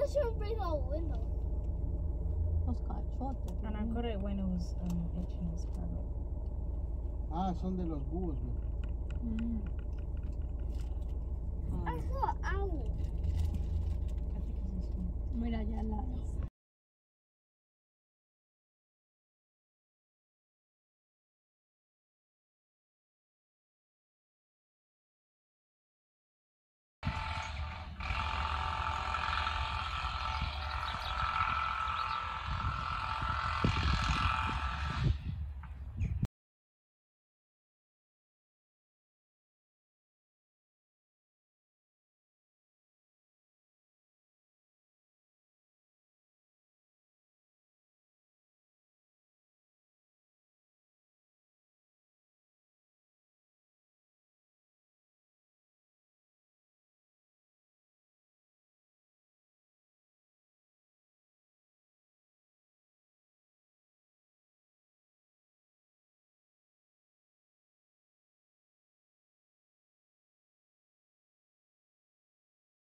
That should break our window. Los cachotes. And I cut it when it was itching his pedal. Ah, son de los búhos, güey. I saw an owl. I think it's this one. Mira ya las